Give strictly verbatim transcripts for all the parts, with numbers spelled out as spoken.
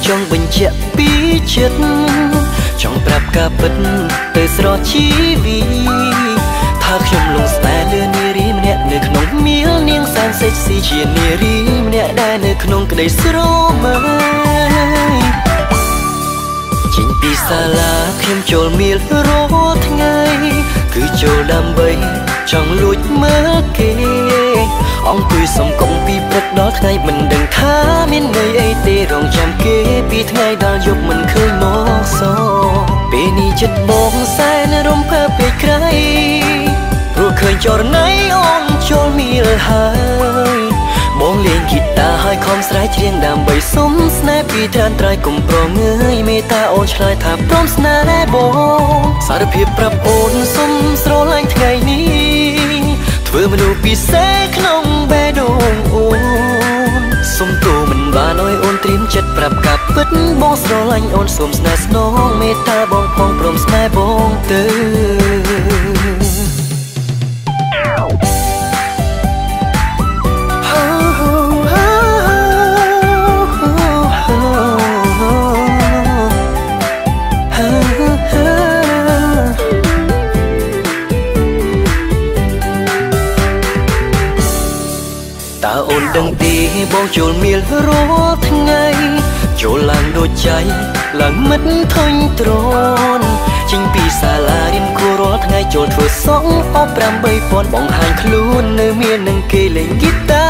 ចង់បញ្ជាក់ពីចិត្តចង់ប្រាប់ការពិតទៅស្រស់ជីវីថាខ្ញុំលងស្នេហ៍លឿននារីម្នាក់នៅក្នុងមាលនាងសែនសេចស៊ីជានារីម្នាក់ដែលនៅក្នុងក្តីស្រមៃចេញពីសាលាខ្ញុំចូលមាលរាល់ថ្ងៃគឺចូលដើម្បីចង់លួចមើលគេអង្គុយសំកុំពីព្រឹកដល់ថ្ងៃមិនដឹងថាមានន័យអីទេរងចាំគេពីថ្ងៃដល់យប់មិនឃើញមកសពេលនេះចិត្តបងសែនរំភើបពេកក្រៃព្រោះឃើញចរណៃអូនចូលមាលហើយបងលេងហ្គីតាហើយខំស្រែកច្រៀងដើម្បីសុំស្នេហ៍ពីត្រានត្រៃកុំប្រងើយមេត្តាអូនឆ្លើយថាព្រមស្នេហ៍បងសារភាពប្រាប់អូនសុំស្រឡាញ់ថ្ងៃនេះធ្វើមនុស្សពិសេសក្នុងបេះដូងអូនសុំទូមិនបានអើយអូនត្រៀមចិត្តប្រាប់ការពិតបងស្រឡាញ់អូនសុំស្នេហ៍ស្នងមេត្តាបងផងព្រមស្នេហ៍បងទៅតើអូនដឹងទេបងចូលមាលរាល់ថ្ងៃចូលឡើងដូចចៃឡើងមិត្តធុញទ្រាន់ចេញពីសាលារៀនគួររាល់ថ្ងៃចូលធ្វើសងអបប្រាំបីពាន់បងហាញខ្លួននៅមាននឹងគេលេងហ្គីតា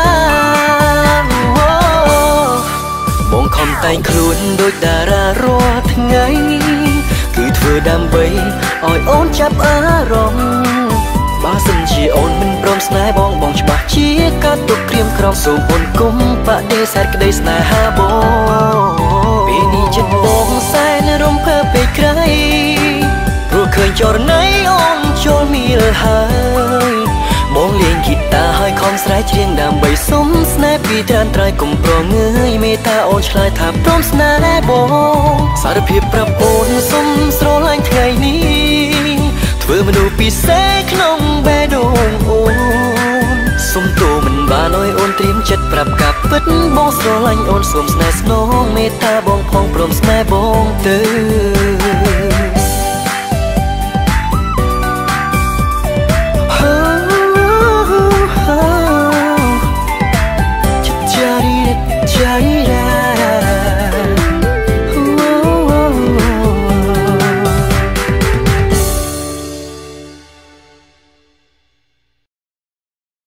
បងខំតែងខ្លួនដូចតារារាល់ថ្ងៃគឺធ្វើដើម្បីឲ្យអូនចាប់អារម្មណ៍បើសិនជាអូនមិនព្រមស្នេហ៍បងបងច្បាស់ជាកាត់ទុកក្រៀមក្រំសូមអូនគុំបដិសេធក្តីស្នេហាបងពេលនេះចិត្តបងសែនរំភើបពេកក្រៃព្រោះឃើញចរណៃអូនចូលមាលហើយបងលេងហ្គីតាហើយខំស្រែកច្រៀងដើម្បីសុំស្នេហ៍ពីត្រានត្រៃកុំប្រងើយមេត្តាអូនឆ្លើយថាព្រមស្នេហ៍បងសារភាពប្រាប់អូនសុំស្រឡាញ់ថ្ងៃនេះធ្វើមនុស្សពិសេសក្នុងបេះដូងអូនសុំទូមិនបានអើយអូនត្រៀមចិត្តប្រាប់ការពិតបងស្រឡាញ់អូនសុំស្នេហ៍ស្នងមេត្តាបងផងព្រមស្នេហ៍បងទៅចារីរ៉ា